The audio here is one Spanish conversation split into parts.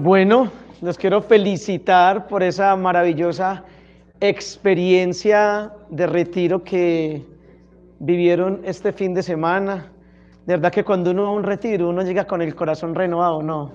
Bueno, los quiero felicitar por esa maravillosa experiencia de retiro que vivieron este fin de semana. De verdad que cuando uno va a un retiro, uno llega con el corazón renovado, ¿no?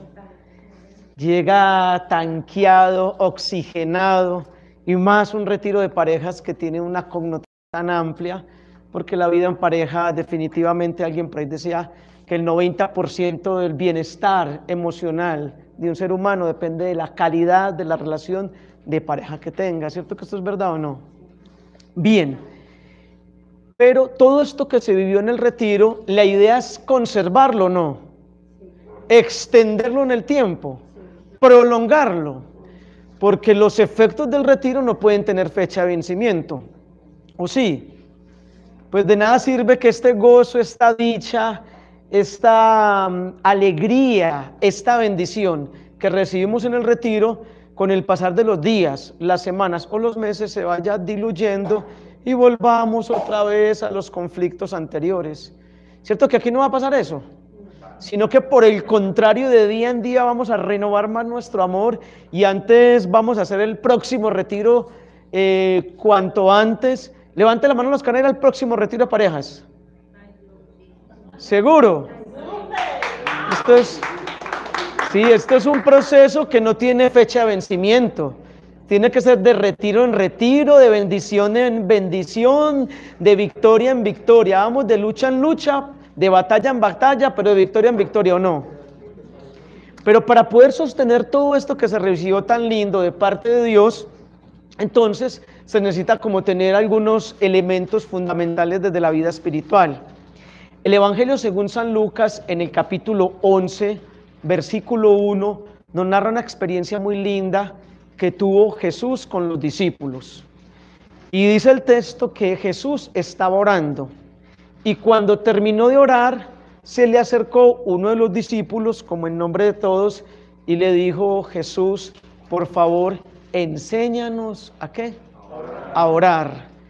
Llega tanqueado, oxigenado, y más un retiro de parejas que tiene una connotación tan amplia, porque la vida en pareja definitivamente, alguien por ahí decía que el 90% del bienestar emocional de un ser humano depende de la calidad de la relación de pareja que tenga. ¿Cierto que esto es verdad o no? Bien, pero todo esto que se vivió en el retiro, la idea es conservarlo, ¿no? Extenderlo en el tiempo, prolongarlo, porque los efectos del retiro no pueden tener fecha de vencimiento, ¿o sí? Pues de nada sirve que este gozo, esta dicha, esta alegría, esta bendición que recibimos en el retiro, con el pasar de los días, las semanas o los meses se vaya diluyendo y volvamos otra vez a los conflictos anteriores. ¿Cierto que aquí no va a pasar eso? Sino que por el contrario, de día en día vamos a renovar más nuestro amor, y antes vamos a hacer el próximo retiro cuanto antes. Levante la mano los que van a ir al próximo retiro de parejas. ¿Seguro? Esto es un proceso que no tiene fecha de vencimiento. Tiene que ser de retiro en retiro, de bendición en bendición, de victoria en victoria. Vamos de lucha en lucha, de batalla en batalla, pero de victoria en victoria, ¿o no? Pero para poder sostener todo esto que se recibió tan lindo de parte de Dios, entonces se necesita como tener algunos elementos fundamentales desde la vida espiritual. El Evangelio según San Lucas, en el capítulo 11, versículo 1, nos narra una experiencia muy linda que tuvo Jesús con los discípulos. Y dice el texto que Jesús estaba orando, y cuando terminó de orar, se le acercó uno de los discípulos, como en nombre de todos, y le dijo: Jesús, por favor, enséñanos ¿a qué? A orar.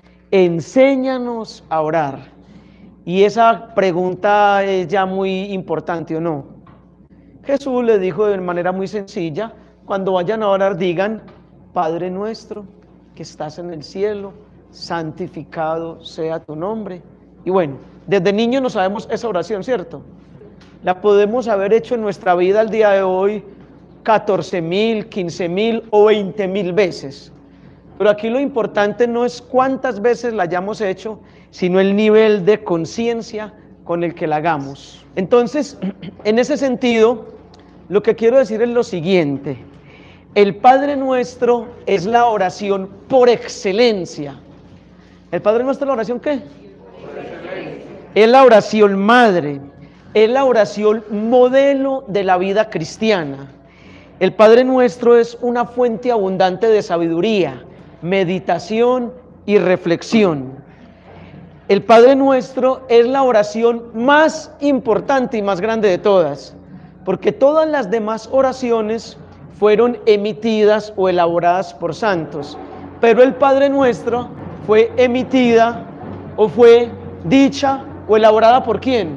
Enséñanos a orar. Y esa pregunta es ya muy importante, ¿o no? Jesús le dijo de manera muy sencilla: cuando vayan a orar, digan: Padre nuestro que estás en el cielo, santificado sea tu nombre. Y bueno, desde niños no sabemos esa oración, ¿cierto? La podemos haber hecho en nuestra vida al día de hoy 14.000, 15.000 o 20.000 veces. Pero aquí lo importante no es cuántas veces la hayamos hecho, sino el nivel de conciencia con el que la hagamos. Entonces, en ese sentido, lo que quiero decir es lo siguiente: el Padre Nuestro es la oración por excelencia. ¿El Padre Nuestro es la oración qué? Es la oración madre, es la oración modelo de la vida cristiana. El Padre Nuestro es una fuente abundante de sabiduría, meditación y reflexión. El Padre Nuestro es la oración más importante y más grande de todas, porque todas las demás oraciones fueron emitidas o elaboradas por santos, pero el Padre Nuestro fue emitida o fue dicha o elaborada ¿por quién?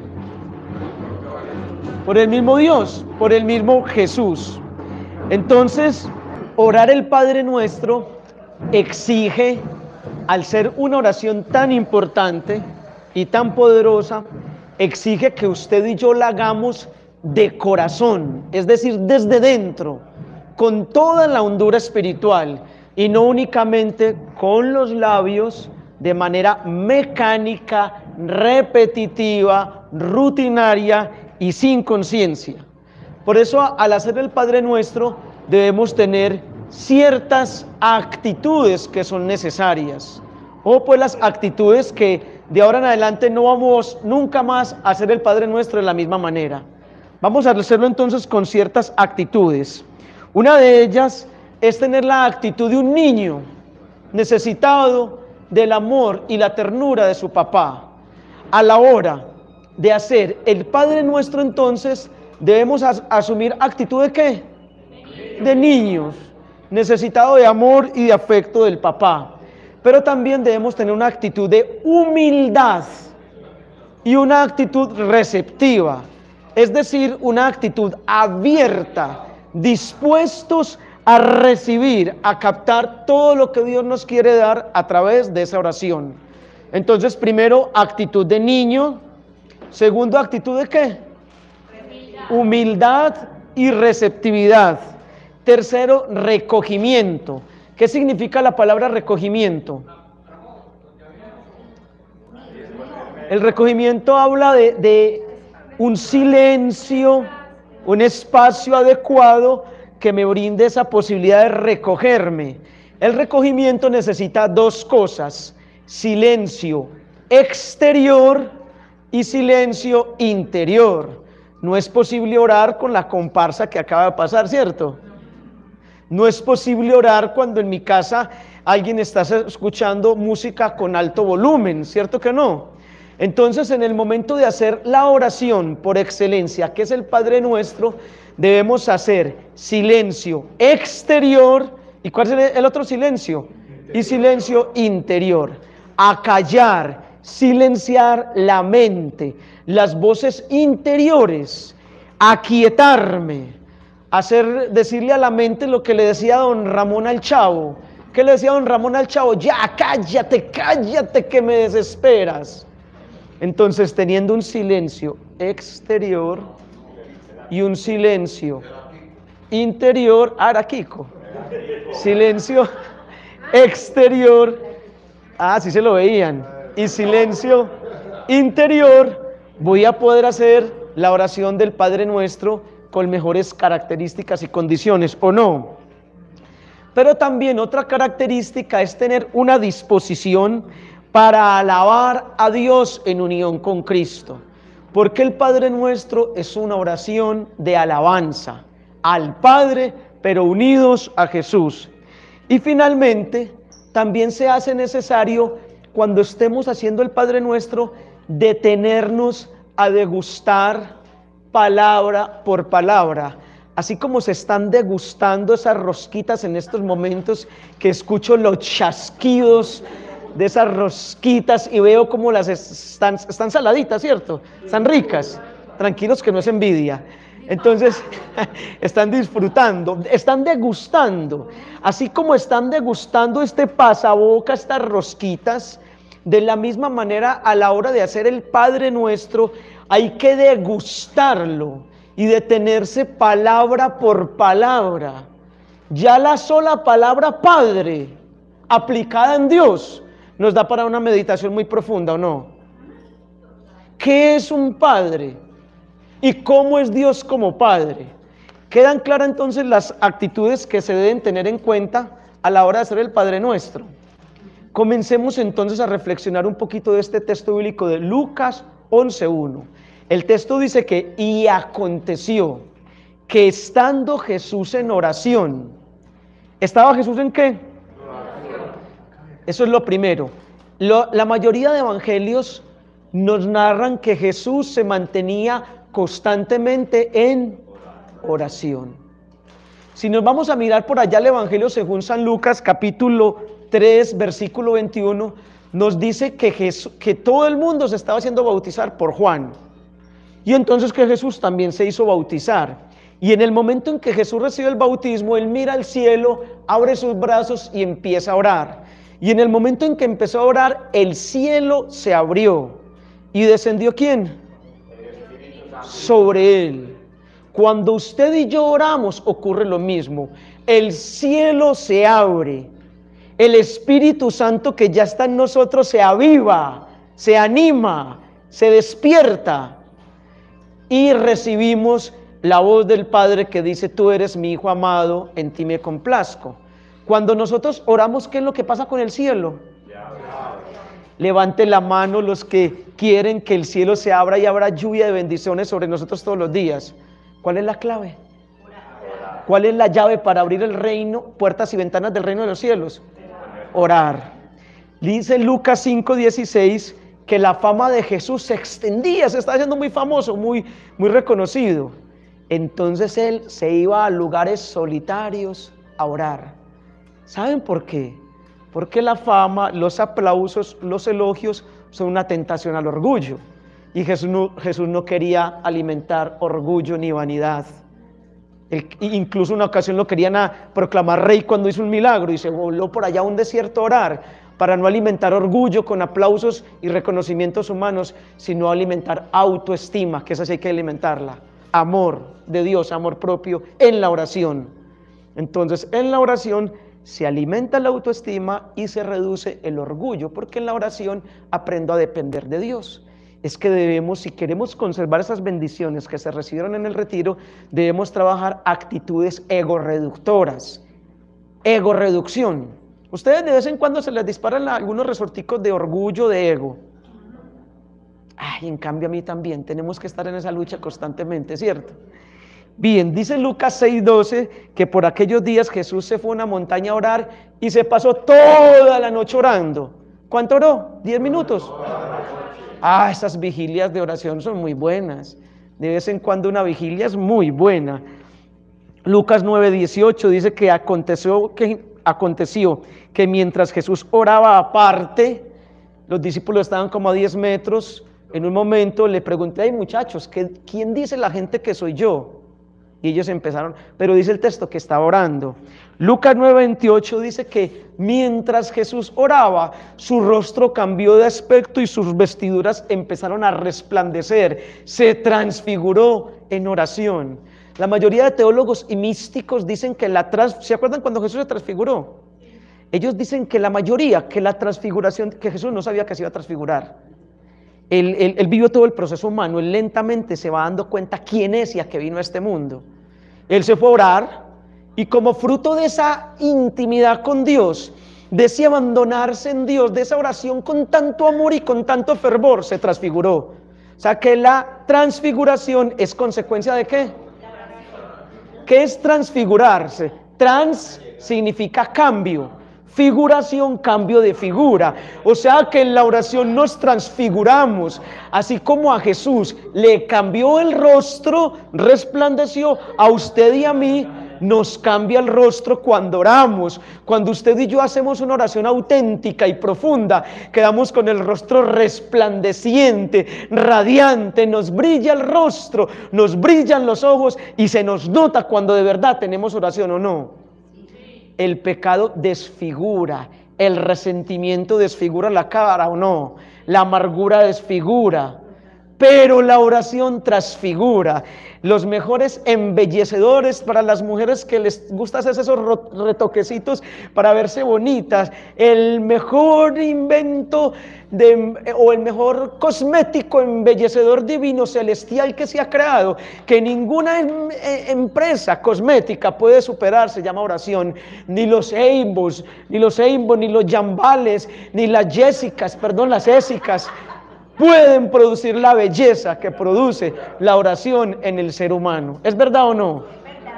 Por el mismo Dios, por el mismo Jesús. Entonces, orar el Padre Nuestro exige, al ser una oración tan importante y tan poderosa, exige que usted y yo la hagamos de corazón, es decir, desde dentro, con toda la hondura espiritual, y no únicamente con los labios, de manera mecánica, repetitiva, rutinaria y sin conciencia. Por eso, al hacer el Padre Nuestro, debemos tener ciertas actitudes que son necesarias, o pues las actitudes que de ahora en adelante no vamos nunca más a hacer el Padre Nuestro de la misma manera. Vamos a hacerlo entonces con ciertas actitudes. Una de ellas es tener la actitud de un niño necesitado del amor y la ternura de su papá. A la hora de hacer el Padre Nuestro, entonces, debemos asumir actitud de ¿qué? De niños, necesitado de amor y de afecto del papá. Pero también debemos tener una actitud de humildad y una actitud receptiva, es decir, una actitud abierta dispuestos a recibir, a captar todo lo que Dios nos quiere dar a través de esa oración. Entonces, primero, actitud de niño. Segundo, actitud de ¿qué? Humildad y receptividad. Tercero, recogimiento. ¿Qué significa la palabra recogimiento? El recogimiento habla de un silencio, un espacio adecuado que me brinde esa posibilidad de recogerme. El recogimiento necesita dos cosas: silencio exterior y silencio interior. No es posible orar con la comparsa que acaba de pasar, ¿cierto? No es posible orar cuando en mi casa alguien está escuchando música con alto volumen, ¿cierto que no? Entonces, en el momento de hacer la oración por excelencia, que es el Padre Nuestro, debemos hacer silencio exterior. ¿Y cuál es el otro silencio? Y silencio interior. Acallar, silenciar la mente, las voces interiores, aquietarme, decirle a la mente lo que le decía don Ramón al Chavo. ¿Qué le decía don Ramón al Chavo? Ya, cállate, cállate que me desesperas. Entonces, teniendo un silencio exterior y un silencio interior, Araquico, silencio exterior, sí se lo veían, y silencio interior, voy a poder hacer la oración del Padre Nuestro con mejores características y condiciones, ¿o no? Pero también otra característica es tener una disposición para alabar a Dios en unión con Cristo, porque el Padre Nuestro es una oración de alabanza al Padre, pero unidos a Jesús. Y finalmente, también se hace necesario, cuando estemos haciendo el Padre Nuestro, detenernos a degustar palabra por palabra. Así como se están degustando esas rosquitas en estos momentos, que escucho los chasquidos de esas rosquitas y veo cómo las están saladitas, ¿cierto? Están ricas. Tranquilos que no es envidia. Entonces, están disfrutando, están degustando. Así como están degustando este pasaboca, estas rosquitas, de la misma manera a la hora de hacer el Padre Nuestro, hay que degustarlo y detenerse palabra por palabra. Ya la sola palabra Padre, aplicada en Dios, nos da para una meditación muy profunda, ¿o no? ¿Qué es un padre? ¿Y cómo es Dios como Padre? Quedan claras entonces las actitudes que se deben tener en cuenta a la hora de hacer el Padre Nuestro. Comencemos entonces a reflexionar un poquito de este texto bíblico de Lucas 11:1. El texto dice que, y aconteció que estando Jesús en oración, ¿estaba Jesús en qué? Eso es lo primero. La mayoría de evangelios nos narran que Jesús se mantenía constantemente en oración. Si nos vamos a mirar por allá el evangelio según San Lucas, capítulo 3, versículo 21, nos dice que todo el mundo se estaba haciendo bautizar por Juan. Y entonces que Jesús también se hizo bautizar. Y en el momento en que Jesús recibe el bautismo, Él mira al cielo, abre sus brazos y empieza a orar. Y en el momento en que empezó a orar, el cielo se abrió. ¿Y descendió quién? Sobre Él. Cuando usted y yo oramos, ocurre lo mismo. El cielo se abre. El Espíritu Santo que ya está en nosotros se aviva, se anima, se despierta. Y recibimos la voz del Padre que dice: tú eres mi Hijo amado, en ti me complazco. Cuando nosotros oramos, ¿qué es lo que pasa con el cielo? Levante la mano los que quieren que el cielo se abra y habrá lluvia de bendiciones sobre nosotros todos los días. ¿Cuál es la clave? ¿Cuál es la llave para abrir el reino, puertas y ventanas del reino de los cielos? Orar. Dice Lucas 5:16 que la fama de Jesús se extendía, se está haciendo muy famoso, muy reconocido. Entonces Él se iba a lugares solitarios a orar. ¿Saben por qué? Porque la fama, los aplausos, los elogios son una tentación al orgullo. Y Jesús no quería alimentar orgullo ni vanidad. Incluso una ocasión lo querían proclamar rey cuando hizo un milagro y se voló por allá a un desierto a orar para no alimentar orgullo con aplausos y reconocimientos humanos, sino alimentar autoestima, que esa sí hay que alimentarla. Amor de Dios, amor propio en la oración. Entonces, en la oración se alimenta la autoestima y se reduce el orgullo, porque en la oración aprendo a depender de Dios. Es que debemos, si queremos conservar esas bendiciones que se recibieron en el retiro, debemos trabajar actitudes ego-reductoras. Ego-reducción. Ustedes de vez en cuando se les disparan algunos resorticos de orgullo, de ego. Ay, en cambio a mí también. Tenemos que estar en esa lucha constantemente, ¿cierto? Bien, dice Lucas 6:12 que por aquellos días Jesús se fue a una montaña a orar y se pasó toda la noche orando. ¿Cuánto oró? ¿10 minutos? Esas vigilias de oración son muy buenas. De vez en cuando una vigilia es muy buena. Lucas 9:18 dice que aconteció que mientras Jesús oraba aparte, los discípulos estaban como a 10 metros. En un momento le pregunté: ay muchachos, ¿quién dice la gente que soy yo? Y ellos empezaron, pero dice el texto que estaba orando. Lucas 9:28 dice que mientras Jesús oraba, su rostro cambió de aspecto y sus vestiduras empezaron a resplandecer. Se transfiguró en oración. La mayoría de teólogos y místicos dicen que ¿se acuerdan cuando Jesús se transfiguró? Ellos dicen que la mayoría, que la transfiguración, que Jesús no sabía que se iba a transfigurar. Él vivió todo el proceso humano, él lentamente se va dando cuenta quién es y a qué vino a este mundo. Él se fue a orar y como fruto de esa intimidad con Dios, de ese abandonarse en Dios, de esa oración con tanto amor y con tanto fervor, se transfiguró. O sea que la transfiguración es consecuencia ¿de qué? ¿Qué es transfigurarse? Trans significa cambio. Figuración, cambio de figura. O sea que en la oración nos transfiguramos, así como a Jesús le cambió el rostro, resplandeció, a usted y a mí nos cambia el rostro cuando oramos. Cuando usted y yo hacemos una oración auténtica y profunda, quedamos con el rostro resplandeciente, radiante, nos brilla el rostro, nos brillan los ojos y se nos nota cuando de verdad tenemos oración o no. El pecado desfigura, el resentimiento desfigura la cara o no, la amargura desfigura, pero la oración transfigura. Los mejores embellecedores para las mujeres que les gusta hacer esos retoquecitos para verse bonitas, el mejor invento o el mejor cosmético embellecedor divino celestial que se ha creado, que ninguna empresa cosmética puede superar, se llama oración. Ni los Avons, ni los Jambales, ni las Jessicas pueden producir la belleza que produce la oración en el ser humano. ¿Es verdad o no?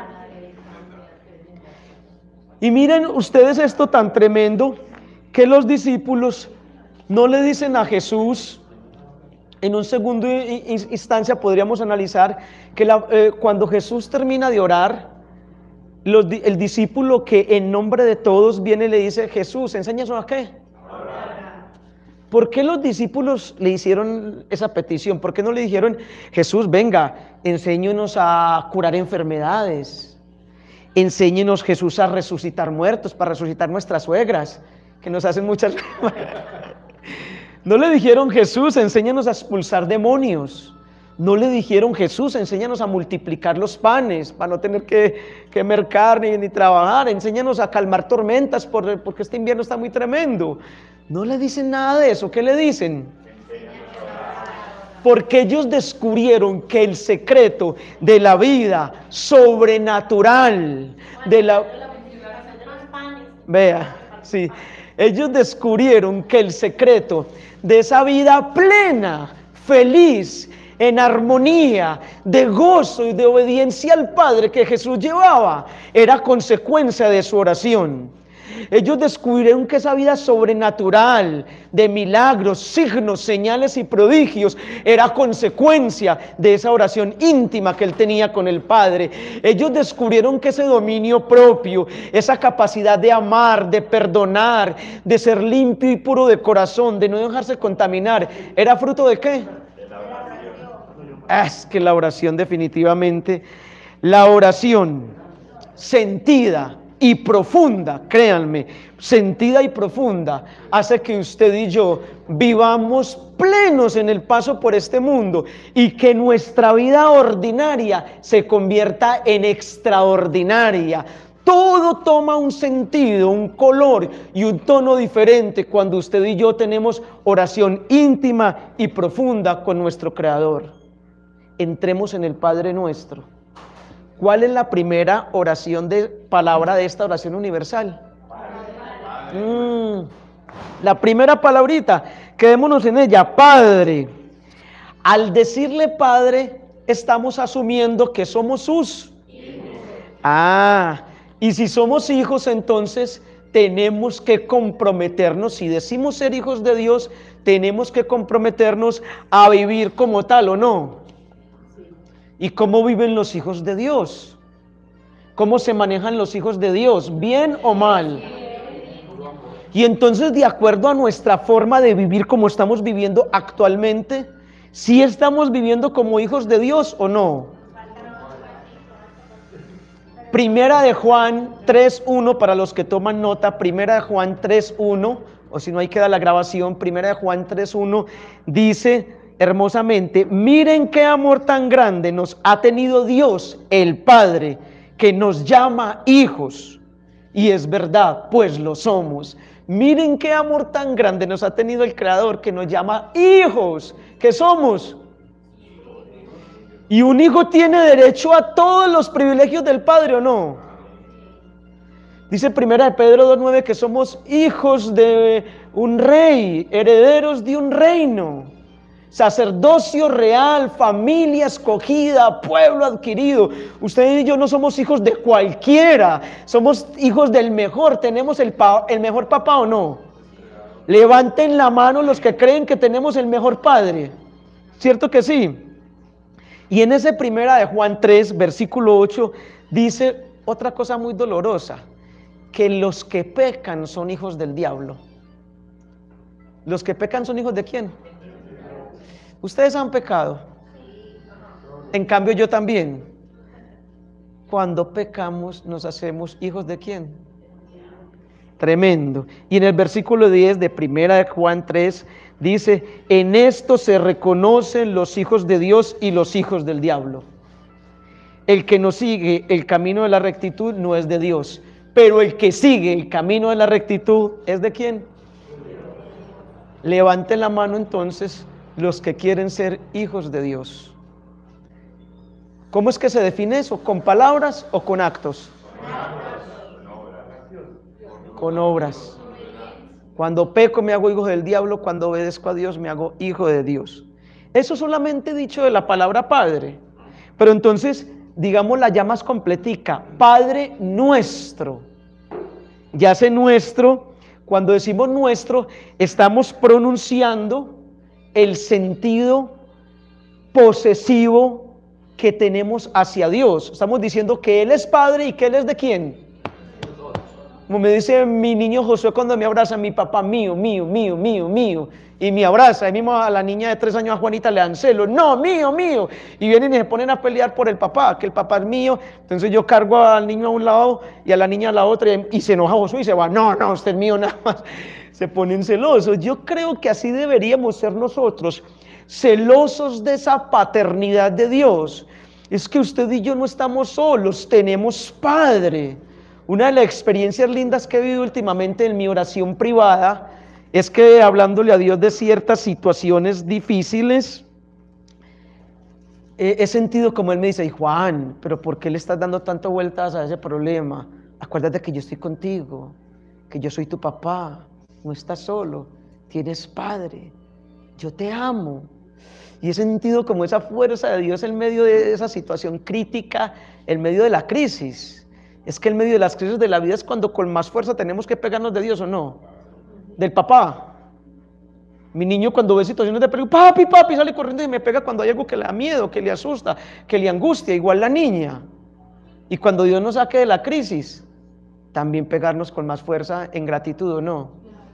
Y miren ustedes esto tan tremendo, que los discípulos no le dicen a Jesús. En un segundo instancia podríamos analizar que cuando Jesús termina de orar, el discípulo que en nombre de todos viene y le dice: Jesús, enséñanos a qué. ¿Por qué los discípulos le hicieron esa petición? ¿Por qué no le dijeron: Jesús, venga, enséñenos a curar enfermedades? Enséñenos, Jesús, a resucitar muertos, para resucitar nuestras suegras, que nos hacen muchas... No le dijeron: Jesús, enséñanos a expulsar demonios. No le dijeron: Jesús, enséñanos a multiplicar los panes, para no tener que mercar ni trabajar. Enséñanos a calmar tormentas, porque este invierno está muy tremendo. No le dicen nada de eso. ¿Qué le dicen? Porque ellos descubrieron que el secreto de la vida sobrenatural, Vea, sí. Ellos descubrieron que el secreto de esa vida plena, feliz, en armonía, de gozo y de obediencia al Padre que Jesús llevaba, era consecuencia de su oración. Ellos descubrieron que esa vida sobrenatural de milagros, signos, señales y prodigios era consecuencia de esa oración íntima que él tenía con el Padre. Ellos descubrieron que ese dominio propio, esa capacidad de amar, de perdonar, de ser limpio y puro de corazón, de no dejarse contaminar, ¿era fruto de qué? Es que la oración definitivamente La oración sentida y profunda, créanme, sentida y profunda, hace que usted y yo vivamos plenos en el paso por este mundo y que nuestra vida ordinaria se convierta en extraordinaria. Todo toma un sentido, un color y un tono diferente cuando usted y yo tenemos oración íntima y profunda con nuestro Creador. Entremos en el Padre Nuestro. ¿Cuál es la primera oración de palabra de esta oración universal? La primera palabrita, quedémonos en ella, Padre. Al decirle Padre, estamos asumiendo que somos sus hijos. Y si somos hijos, entonces tenemos que comprometernos. Si decimos ser hijos de Dios, tenemos que comprometernos a vivir como tal, ¿o no? ¿Y cómo viven los hijos de Dios? ¿Cómo se manejan los hijos de Dios? ¿Bien o mal? Y entonces, de acuerdo a nuestra forma de vivir como estamos viviendo actualmente, ¿sí estamos viviendo como hijos de Dios o no? Primera de Juan 3:1, para los que toman nota, Primera de Juan 3:1, o si no ahí queda la grabación, Primera de Juan 3:1, dice hermosamente: miren qué amor tan grande nos ha tenido Dios, el Padre, que nos llama hijos. Y es verdad, pues lo somos. Miren qué amor tan grande nos ha tenido el Creador, que nos llama hijos. ¿Qué somos? Y un hijo tiene derecho a todos los privilegios del Padre, ¿o no? Dice Primera de Pedro 2:9 que somos hijos de un rey, herederos de un reino, sacerdocio real, familia escogida, pueblo adquirido. Usted y yo no somos hijos de cualquiera, somos hijos del mejor. ¿Tenemos el mejor papá o no? Levanten la mano los que creen que tenemos el mejor padre. ¿Cierto que sí? Y en ese Primera de Juan 3, versículo 8, dice otra cosa muy dolorosa: que los que pecan son hijos del diablo. ¿Los que pecan son hijos de quién? ¿Ustedes han pecado? En cambio yo también. Cuando pecamos nos hacemos hijos de quién? Tremendo. Y en el versículo 10 de Primera de Juan 3 dice: en esto se reconocen los hijos de Dios y los hijos del diablo. El que no sigue el camino de la rectitud no es de Dios, pero el que sigue el camino de la rectitud es de quién. Levanten la mano entonces los que quieren ser hijos de Dios. ¿Cómo es que se define eso? ¿Con palabras o con actos? Con obras. Cuando peco me hago hijo del diablo, cuando obedezco a Dios me hago hijo de Dios. Eso solamente dicho de la palabra Padre. Pero entonces, digámosla ya más completica: Padre nuestro. Ya sé nuestro, cuando decimos nuestro, estamos pronunciando el sentido posesivo que tenemos hacia Dios. Estamos diciendo que Él es Padre y que Él es ¿de quién? Como me dice mi niño Josué cuando me abraza: mi papá, mío, mío, mío, mío, mío. Y me abraza. Ahí mismo a la niña de 3 años, a Juanita, le dan celos: no, mío, mío. Y vienen y se ponen a pelear por el papá, que el papá es mío. Entonces yo cargo al niño a un lado y a la niña a la otra, y se enoja Josué y se va: no, no, usted es mío nada más. Se ponen celosos. Yo creo que así deberíamos ser nosotros, celosos de esa paternidad de Dios. Es que usted y yo no estamos solos, tenemos Padre. Una de las experiencias lindas que he vivido últimamente en mi oración privada es que, hablándole a Dios de ciertas situaciones difíciles, he sentido como Él me dice: Juan, pero ¿por qué le estás dando tantas vueltas a ese problema? Acuérdate que yo estoy contigo, que yo soy tu papá, no estás solo, tienes Padre, yo te amo. Y he sentido como esa fuerza de Dios en medio de esa situación crítica, en medio de la crisis. Es que en medio de las crisis de la vida es cuando con más fuerza tenemos que pegarnos de Dios, ¿o no? Del papá. Mi niño, cuando ve situaciones de peligro, papi, papi, sale corriendo y me pega cuando hay algo que le da miedo, que le asusta, que le angustia, igual la niña. Y cuando Dios nos saque de la crisis, también pegarnos con más fuerza en gratitud, ¿o no?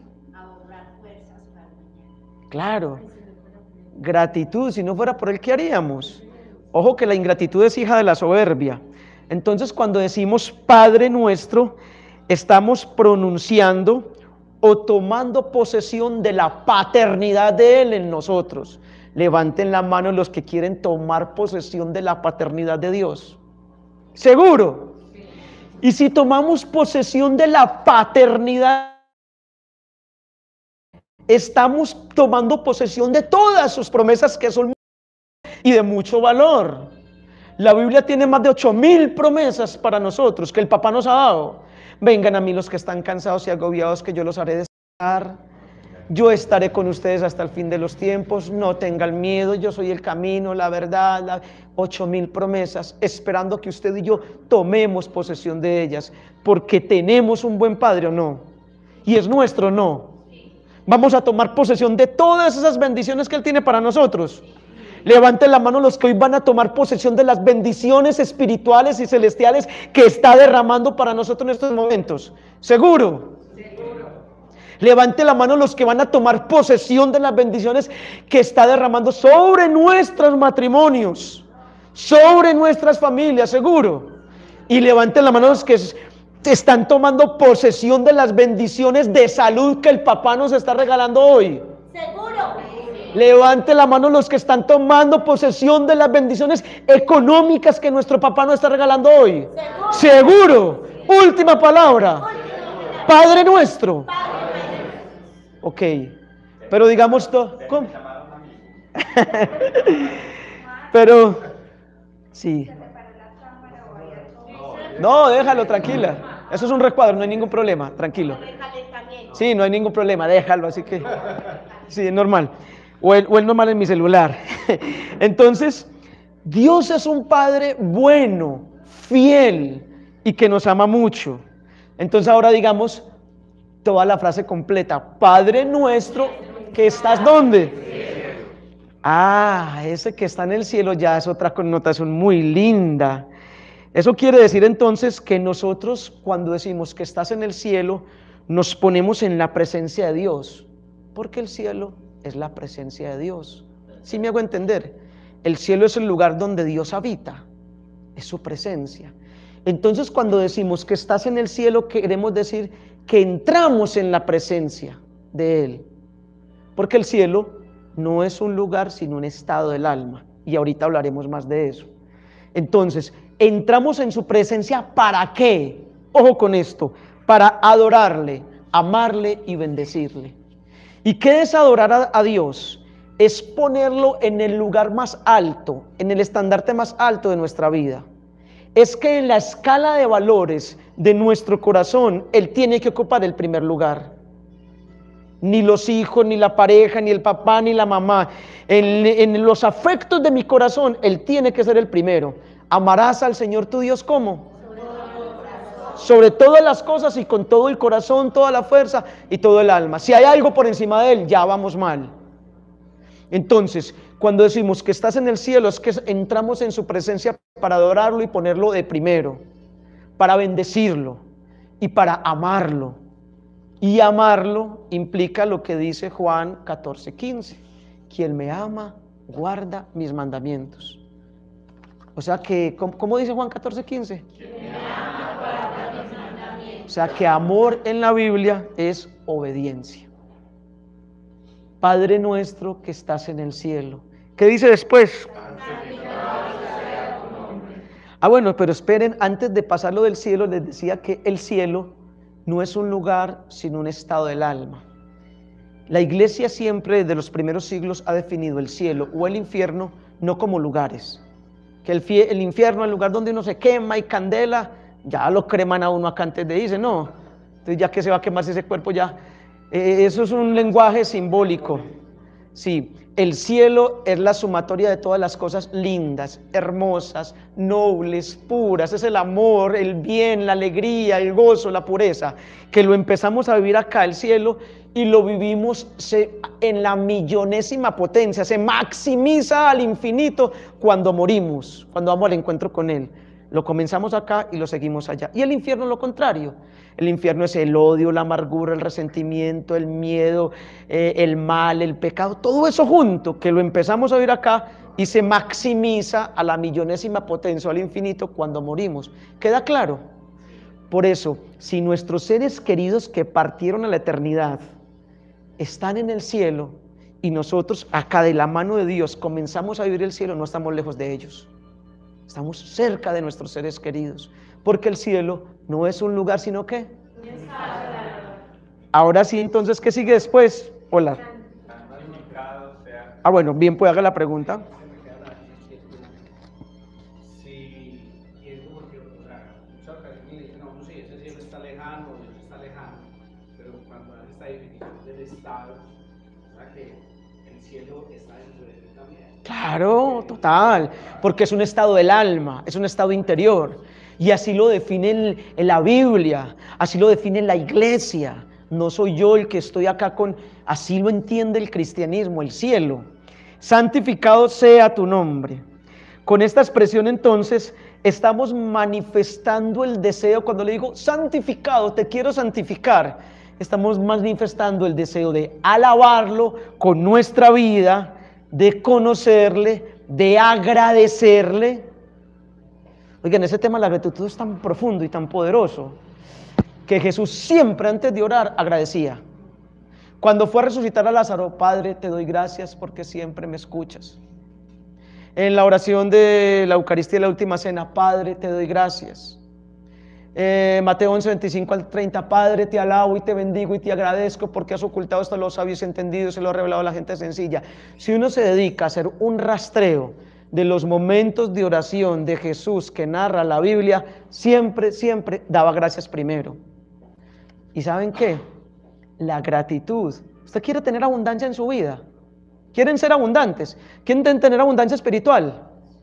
Claro, gratitud. Si no fuera por Él, ¿qué haríamos? Ojo que la ingratitud es hija de la soberbia. Entonces, cuando decimos Padre nuestro, estamos pronunciando o tomando posesión de la paternidad de Él en nosotros. Levanten la mano los que quieren tomar posesión de la paternidad de Dios. ¿Seguro? Y si tomamos posesión de la paternidad, estamos tomando posesión de todas sus promesas que son y de mucho valor. La Biblia tiene más de 8,000 promesas para nosotros que el Papá nos ha dado. Vengan a mí los que están cansados y agobiados, que yo los haré descansar. Yo estaré con ustedes hasta el fin de los tiempos. No tengan miedo, yo soy el camino, la verdad. 8,000 promesas, esperando que usted y yo tomemos posesión de ellas, porque tenemos un buen Padre, ¿o no? Y es nuestro, ¿no? Vamos a tomar posesión de todas esas bendiciones que Él tiene para nosotros. Levanten la mano los que hoy van a tomar posesión de las bendiciones espirituales y celestiales que está derramando para nosotros en estos momentos. ¿Seguro? Seguro. Levante la mano los que van a tomar posesión de las bendiciones que está derramando sobre nuestros matrimonios, sobre nuestras familias, seguro. Y levanten la mano los que están tomando posesión de las bendiciones de salud que el Papá nos está regalando hoy. Seguro. Levante la mano los que están tomando posesión de las bendiciones económicas que nuestro Papá nos está regalando hoy. Seguro. Última palabra. Padre nuestro. Ok. Pero digamos todo. ¿Cómo? Pero sí. No, déjalo, tranquila. Eso es un recuadro, no hay ningún problema, tranquilo. Sí, no hay ningún problema, déjalo, así que sí, es normal. O el normal en mi celular. Entonces, Dios es un Padre bueno, fiel y que nos ama mucho. Entonces ahora digamos toda la frase completa. Padre nuestro, que estás ¿dónde? Ese que está en el cielo ya es otra connotación muy linda. Eso quiere decir entonces que nosotros, cuando decimos que estás en el cielo, nos ponemos en la presencia de Dios, porque el cielo es la presencia de Dios. ¿Sí me hago entender? El cielo es el lugar donde Dios habita, es su presencia. Entonces, cuando decimos que estás en el cielo, queremos decir que entramos en la presencia de Él, porque el cielo no es un lugar, sino un estado del alma, y ahorita hablaremos más de eso. Entonces, entramos en su presencia, ¿para qué? Ojo con esto, para adorarle, amarle y bendecirle. ¿Y qué es adorar a Dios? Es ponerlo en el lugar más alto, en el estandarte más alto de nuestra vida. Es que en la escala de valores de nuestro corazón, Él tiene que ocupar el primer lugar. Ni los hijos, ni la pareja, ni el papá, ni la mamá. En los afectos de mi corazón, Él tiene que ser el primero. Amarás al Señor tu Dios, ¿cómo? Sobre todas las cosas y con todo el corazón, toda la fuerza y todo el alma. Si hay algo por encima de Él, ya vamos mal. Entonces, cuando decimos que estás en el cielo, es que entramos en su presencia para adorarlo y ponerlo de primero, para bendecirlo y para amarlo. Y amarlo implica lo que dice Juan 14:15. Quien me ama, guarda mis mandamientos. O sea que, ¿cómo dice Juan 14:15? O sea que amor en la Biblia es obediencia. Padre nuestro que estás en el cielo. ¿Qué dice después? Bueno, pero esperen, antes de pasar lo del cielo, les decía que el cielo no es un lugar, sino un estado del alma. La iglesia siempre, desde los primeros siglos, ha definido el cielo o el infierno no como lugares. Que el infierno, el lugar donde uno se quema y candela, ya lo creman a uno acá antes de irse, no. Entonces ya que se va a quemarse ese cuerpo ya. Eso es un lenguaje simbólico. Sí, el cielo es la sumatoria de todas las cosas lindas, hermosas, nobles, puras. Es el amor, el bien, la alegría, el gozo, la pureza. Que lo empezamos a vivir acá, el cielo, y lo vivimos en la millonésima potencia. Se maximiza al infinito cuando morimos, cuando vamos al encuentro con Él. Lo comenzamos acá y lo seguimos allá. Y el infierno lo contrario. El infierno es el odio, la amargura, el resentimiento, el miedo, el mal, el pecado, todo eso junto, que lo empezamos a vivir acá y se maximiza a la millonésima potencia, al infinito, cuando morimos. ¿Queda claro? Por eso, si nuestros seres queridos que partieron a la eternidad están en el cielo y nosotros acá de la mano de Dios comenzamos a vivir el cielo, no estamos lejos de ellos. Estamos cerca de nuestros seres queridos, porque el cielo no es un lugar, sino ¿qué? Ahora sí, entonces, ¿qué sigue después? Hola. Bueno, bien, pues haga la pregunta. Claro, total, porque es un estado del alma, es un estado interior, y así lo define en la Biblia, así lo define la iglesia. No soy yo el que estoy acá así lo entiende el cristianismo, el cielo. Santificado sea tu nombre. Con esta expresión entonces estamos manifestando el deseo. Cuando le digo santificado, te quiero santificar, estamos manifestando el deseo de alabarlo con nuestra vida, de conocerle, de agradecerle. Oigan, ese tema de la gratitud es tan profundo y tan poderoso que Jesús siempre antes de orar agradecía. Cuando fue a resucitar a Lázaro, Padre, te doy gracias porque siempre me escuchas. En la oración de la Eucaristía de la última cena, Padre, te doy gracias. Mateo 11, 25 al 30, Padre, te alabo y te bendigo y te agradezco porque has ocultado esto a los sabios y entendidos y se lo has revelado a la gente sencilla. Si uno se dedica a hacer un rastreo de los momentos de oración de Jesús que narra la Biblia, siempre daba gracias primero. ¿Y saben qué? La gratitud. ¿Usted quiere tener abundancia en su vida? ¿Quieren ser abundantes? ¿Quieren tener abundancia espiritual?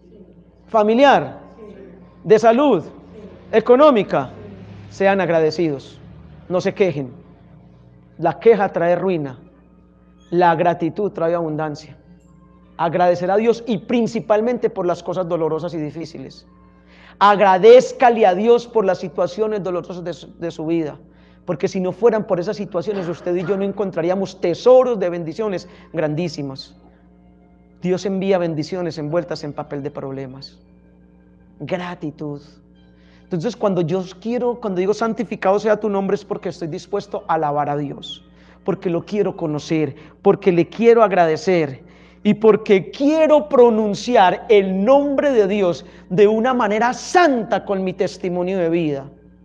¿Familiar? ¿De salud? ¿Económica? Sean agradecidos. No se quejen. La queja trae ruina. La gratitud trae abundancia. Agradecer a Dios y principalmente por las cosas dolorosas y difíciles. Agradézcale a Dios por las situaciones dolorosas de su vida. Porque si no fueran por esas situaciones, usted y yo no encontraríamos tesoros de bendiciones grandísimas. Dios envía bendiciones envueltas en papel de problemas. Gratitud. Entonces, cuando digo santificado sea tu nombre, es porque estoy dispuesto a alabar a Dios, porque lo quiero conocer, porque le quiero agradecer y porque quiero pronunciar el nombre de Dios de una manera santa con mi testimonio de vida.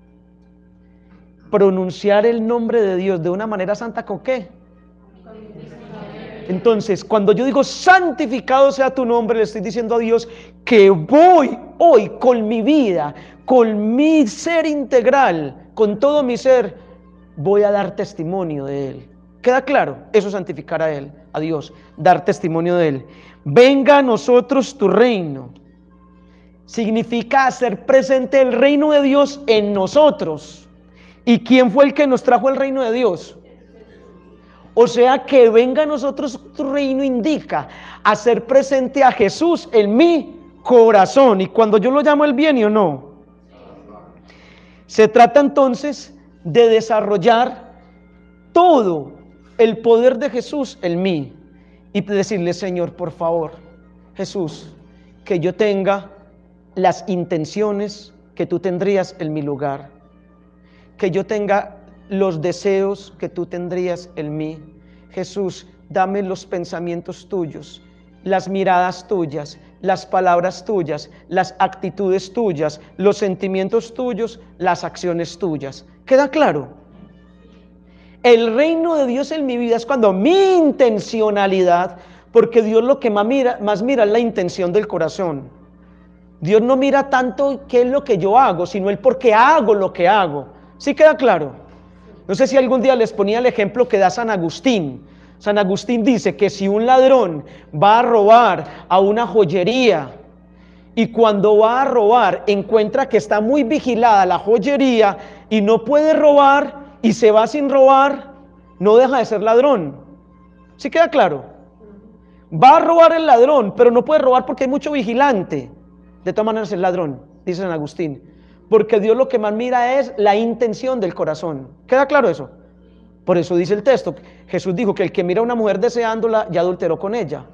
Pronunciar el nombre de Dios de una manera santa, ¿con qué? Entonces, cuando yo digo santificado sea tu nombre, le estoy diciendo a Dios que voy hoy con mi vida, con mi ser integral, con todo mi ser, voy a dar testimonio de Él. ¿Queda claro? Eso es santificar a Él, a Dios, dar testimonio de Él. Venga a nosotros tu reino. Significa hacer presente el reino de Dios en nosotros. ¿Y quién fue el que nos trajo el reino de Dios? O sea que venga a nosotros tu reino indica hacer presente a Jesús en mi corazón. Y cuando yo lo llamo el bien, ¿y o no? Se trata entonces de desarrollar todo el poder de Jesús en mí. Y decirle, Señor, por favor, Jesús, que yo tenga las intenciones que tú tendrías en mi lugar. Que yo tenga los deseos que tú tendrías en mí. Jesús, dame los pensamientos tuyos, las miradas tuyas, las palabras tuyas, las actitudes tuyas, los sentimientos tuyos, las acciones tuyas. ¿Queda claro? El reino de Dios en mi vida es cuando mi intencionalidad, porque Dios lo que más mira es la intención del corazón. Dios no mira tanto qué es lo que yo hago, sino el por qué hago lo que hago. ¿Sí queda claro? No sé si algún día les ponía el ejemplo que da San Agustín. San Agustín dice que si un ladrón va a robar a una joyería y cuando va a robar encuentra que está muy vigilada la joyería y no puede robar y se va sin robar, no deja de ser ladrón. ¿Sí queda claro? Va a robar el ladrón, pero no puede robar porque hay mucho vigilante. De todas maneras es ladrón, dice San Agustín. Porque Dios lo que más mira es la intención del corazón. ¿Queda claro eso? Por eso dice el texto, Jesús dijo que el que mira a una mujer deseándola ya adulteró con ella.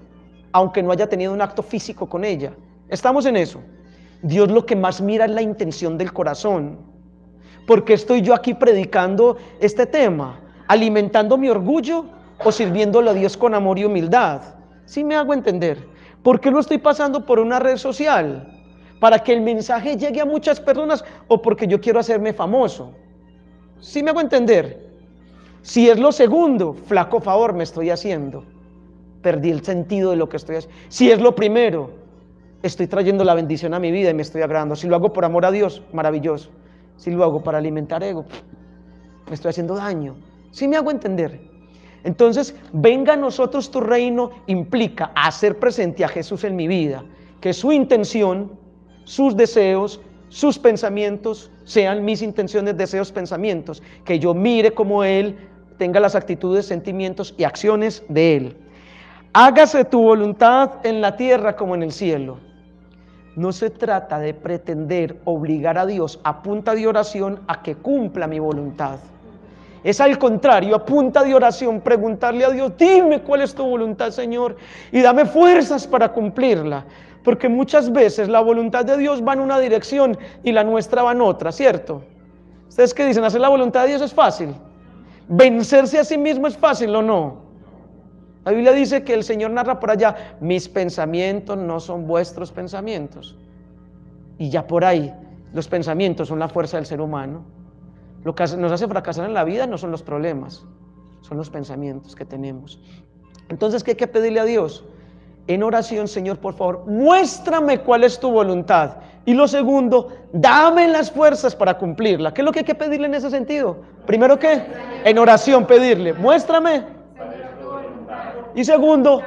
aunque no haya tenido un acto físico con ella. ¿Estamos en eso? Dios lo que más mira es la intención del corazón. ¿Por qué estoy yo aquí predicando este tema? ¿Alimentando mi orgullo o sirviéndole a Dios con amor y humildad? ¿Sí me hago entender? ¿Por qué lo estoy pasando por una red social? ¿Para que el mensaje llegue a muchas personas o porque yo quiero hacerme famoso? ¿Sí me hago entender? Si es lo segundo, flaco favor me estoy haciendo. Perdí el sentido de lo que estoy haciendo. Si es lo primero, estoy trayendo la bendición a mi vida y me estoy agradando. Si lo hago por amor a Dios, maravilloso. Si lo hago para alimentar ego, me estoy haciendo daño. ¿Sí me hago entender? Entonces, venga a nosotros tu reino implica hacer presente a Jesús en mi vida, que su intención, sus deseos, sus pensamientos sean mis intenciones, deseos, pensamientos, que yo mire como Él, tenga las actitudes, sentimientos y acciones de Él. Hágase tu voluntad en la tierra como en el cielo. No se trata de pretender obligar a Dios a punta de oración a que cumpla mi voluntad. Es al contrario, a punta de oración preguntarle a Dios, dime cuál es tu voluntad, Señor, y dame fuerzas para cumplirla. Porque muchas veces la voluntad de Dios va en una dirección y la nuestra va en otra, ¿cierto? ¿Ustedes qué dicen? ¿Hacer la voluntad de Dios es fácil? ¿Vencerse a sí mismo es fácil o no? La Biblia dice que el Señor narra por allá, mis pensamientos no son vuestros pensamientos. Y ya por ahí, los pensamientos son la fuerza del ser humano. Lo que nos hace fracasar en la vida no son los problemas, son los pensamientos que tenemos. Entonces, ¿qué hay que pedirle a Dios? En oración, Señor, por favor, muéstrame cuál es tu voluntad. Y lo segundo, dame las fuerzas para cumplirla. ¿Qué es lo que hay que pedirle en ese sentido? Primero, ¿qué? En oración pedirle, muéstrame. Y segundo,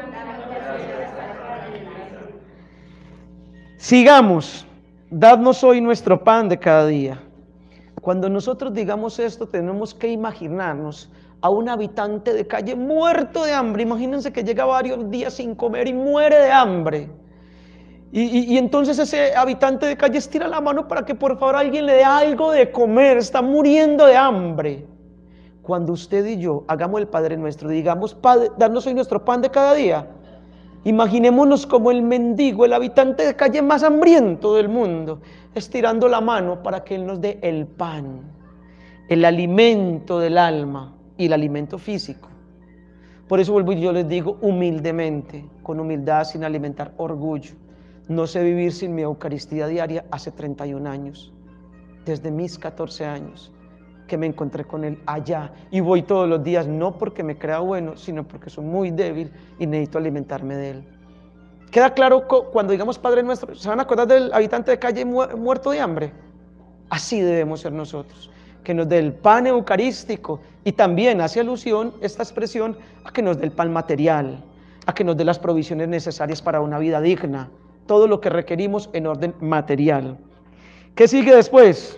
sigamos, dadnos hoy nuestro pan de cada día. Cuando nosotros digamos esto, tenemos que imaginarnos a un habitante de calle muerto de hambre. Imagínense que llega varios días sin comer y muere de hambre. Y entonces ese habitante de calle estira la mano para que por favor alguien le dé algo de comer, está muriendo de hambre. Cuando usted y yo hagamos el Padre Nuestro, digamos, Padre, danos hoy nuestro pan de cada día, imaginémonos como el mendigo, el habitante de calle más hambriento del mundo, estirando la mano para que Él nos dé el pan, el alimento del alma y el alimento físico. Por eso vuelvo y yo les digo humildemente, con humildad, sin alimentar orgullo. No sé vivir sin mi Eucaristía diaria hace 31 años, desde mis 14 años, que me encontré con Él allá. Y voy todos los días, no porque me crea bueno, sino porque soy muy débil y necesito alimentarme de Él. ¿Queda claro cuando digamos Padre Nuestro? ¿Se van a acordar del habitante de calle muerto de hambre? Así debemos ser nosotros, que nos dé el pan eucarístico y también hace alusión esta expresión a que nos dé el pan material, a que nos dé las provisiones necesarias para una vida digna, todo lo que requerimos en orden material. ¿Qué sigue después?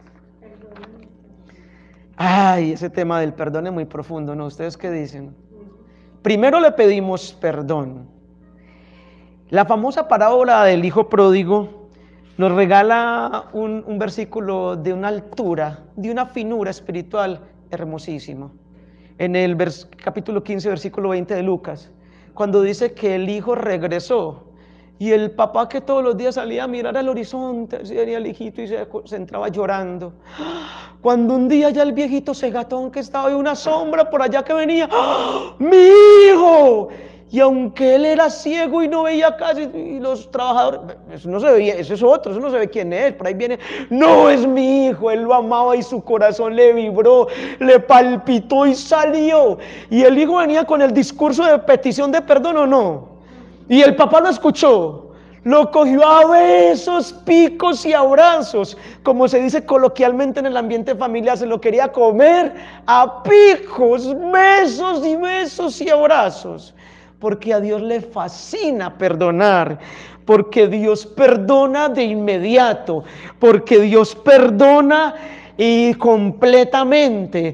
Ay, ese tema del perdón es muy profundo, ¿no? ¿Ustedes qué dicen? Primero le pedimos perdón. La famosa parábola del hijo pródigo nos regala un versículo de una altura, de una finura espiritual hermosísima. En el capítulo 15, versículo 20 de Lucas, cuando dice que el hijo regresó y el papá, que todos los días salía a mirar al horizonte, venía el hijito y se entraba llorando. Cuando un día ya el viejito cegatón que estaba en una sombra por allá que venía, ¡ah! ¡Mi hijo! Y aunque él era ciego y no veía casi, y los trabajadores, eso no se veía, eso es otro, eso no se ve quién es, por ahí viene, no es mi hijo, él lo amaba y su corazón le vibró, le palpitó y salió. Y el hijo venía con el discurso de petición de perdón, ¿o no? Y el papá lo escuchó, lo cogió a besos, picos y abrazos, como se dice coloquialmente en el ambiente familiar, se lo quería comer a picos, besos y besos y abrazos. Porque a Dios le fascina perdonar, porque Dios perdona de inmediato, porque Dios perdona y completamente,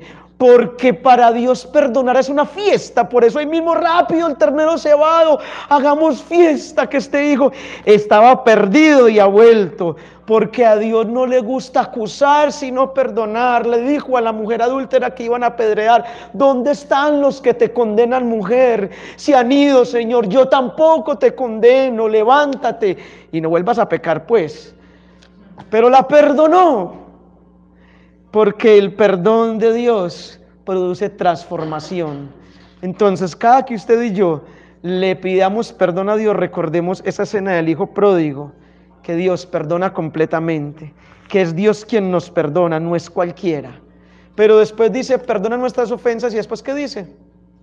Porque para Dios perdonar es una fiesta. Por eso ahí mismo rápido el ternero cebado, hagamos fiesta que este hijo estaba perdido y ha vuelto. Porque a Dios no le gusta acusar sino perdonar. Le dijo a la mujer adúltera que iban a apedrear: ¿dónde están los que te condenan, mujer? Se han ido, Señor, yo tampoco te condeno, levántate y no vuelvas a pecar, pues. Pero la perdonó. Porque el perdón de Dios produce transformación. Entonces, cada que usted y yo le pidamos perdón a Dios, recordemos esa escena del hijo pródigo, que Dios perdona completamente, que es Dios quien nos perdona, no es cualquiera. Pero después dice, perdona nuestras ofensas, y después, ¿qué dice?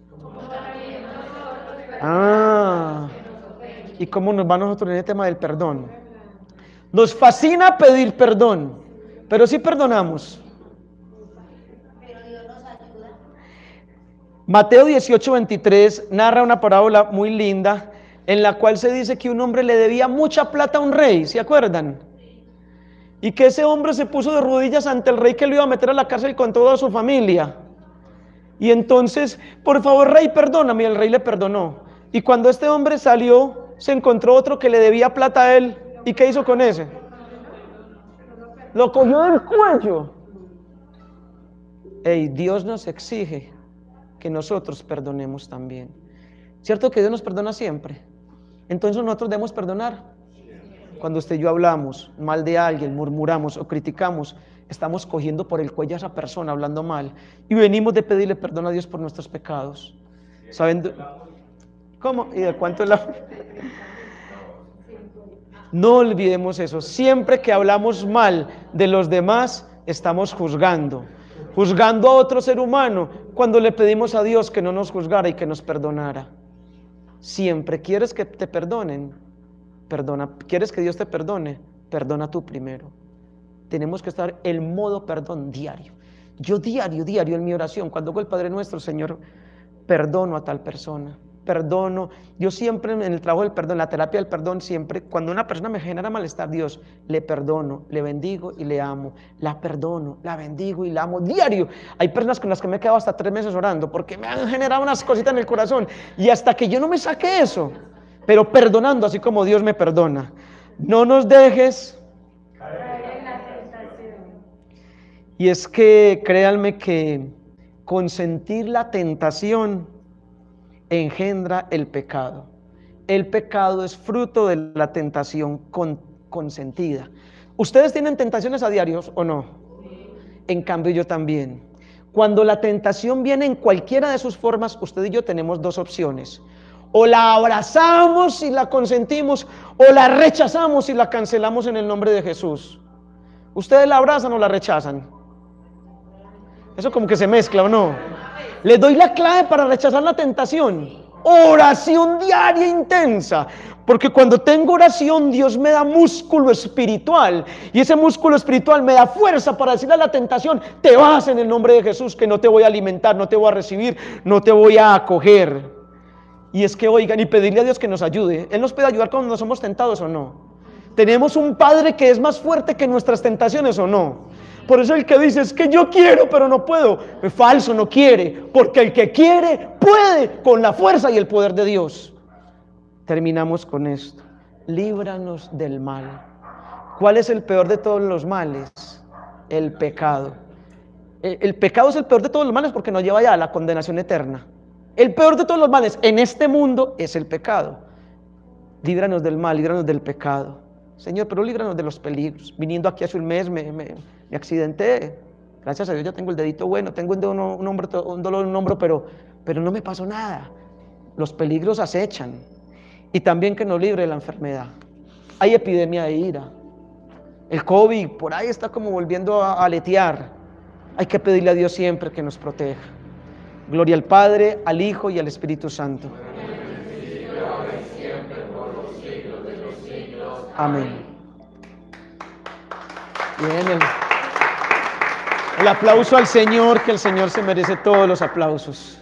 ¿Y cómo nos va a nosotros en el tema del perdón? Nos fascina pedir perdón, pero sí perdonamos. Mateo 18:23 narra una parábola muy linda en la cual se dice que un hombre le debía mucha plata a un rey, ¿se acuerdan? Y que ese hombre se puso de rodillas ante el rey que lo iba a meter a la cárcel con toda su familia. Y entonces, por favor, rey, perdóname, y el rey le perdonó. Y cuando este hombre salió, se encontró otro que le debía plata a él. ¿Y qué hizo con ese? Lo cogió del cuello. Ey, Dios nos exige que nosotros perdonemos también. ¿Cierto que Dios nos perdona siempre? Entonces nosotros debemos perdonar. Cuando usted y yo hablamos mal de alguien, murmuramos o criticamos, estamos cogiendo por el cuello a esa persona, hablando mal, y venimos de pedirle perdón a Dios por nuestros pecados. ¿Saben cómo? ¿Y de cuánto es la...? No olvidemos eso. Siempre que hablamos mal de los demás, estamos juzgando a otro ser humano, cuando le pedimos a Dios que no nos juzgara y que nos perdonara. Siempre quieres que te perdonen, perdona. ¿Quieres que Dios te perdone? Perdona tú primero. Tenemos que estar en modo perdón diario. Yo diario en mi oración, cuando hago el Padre Nuestro, Señor, perdono a tal persona. Perdono. Yo siempre en el trabajo del perdón, la terapia del perdón, siempre, cuando una persona me genera malestar, Dios, le perdono, le bendigo y le amo. La perdono, la bendigo y la amo diario. Hay personas con las que me he quedado hasta 3 meses orando porque me han generado unas cositas en el corazón, y hasta que yo no me saque eso, pero perdonando así como Dios me perdona. No nos dejes caer en la tentación. Y es que créanme que consentir la tentación engendra el pecado. El pecado es fruto de la tentación consentida. ¿Ustedes tienen tentaciones a diarios o no? En cambio yo también. Cuando la tentación viene en cualquiera de sus formas, usted y yo tenemos 2 opciones. O la abrazamos y la consentimos, o la rechazamos y la cancelamos en el nombre de Jesús. ¿Ustedes la abrazan o la rechazan? Eso como que se mezcla, ¿o no? Les doy la clave para rechazar la tentación: oración diaria intensa. Porque cuando tengo oración, Dios me da músculo espiritual, y ese músculo espiritual me da fuerza para decirle a la tentación: te vas en el nombre de Jesús, que no te voy a alimentar, no te voy a recibir, no te voy a acoger. Y es que oigan, y pedirle a Dios que nos ayude. Él nos puede ayudar cuando somos tentados o no. Tenemos un Padre que es más fuerte que nuestras tentaciones o no. Por eso el que dice es que yo quiero pero no puedo, es falso, no quiere, porque el que quiere puede con la fuerza y el poder de Dios. Terminamos con esto: líbranos del mal. ¿Cuál es el peor de todos los males? El pecado. El pecado es el peor de todos los males porque nos lleva ya a la condenación eterna. El peor de todos los males en este mundo es el pecado. Líbranos del mal, líbranos del pecado. Señor, pero líbranos de los peligros. Viniendo aquí hace un mes me accidenté. Gracias a Dios ya tengo el dedito bueno, tengo un dolor en un hombro, pero no me pasó nada. Los peligros acechan. Y también que nos libre de la enfermedad. Hay epidemia de ira. El COVID por ahí está como volviendo a aletear. Hay que pedirle a Dios siempre que nos proteja. Gloria al Padre, al Hijo y al Espíritu Santo. Amén. Bien, el aplauso al Señor, que el Señor se merece todos los aplausos.